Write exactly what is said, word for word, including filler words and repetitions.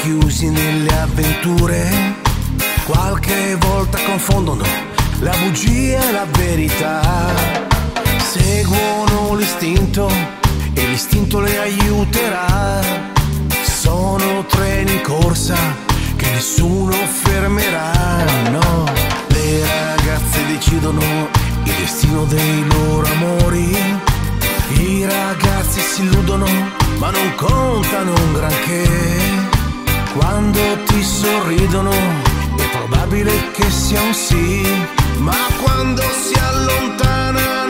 rinchiusi nelle avventure, qualche volta confondono la bugia e la verità. Seguono l'istinto e l'istinto le aiuterà. Sono treni in corsa che nessuno fermerà, no. Le ragazze decidono il destino dei loro amori. I ragazzi si illudono ma non contano un granché. Quando ti sorridono è probabile che sia un sì, ma quando si allontana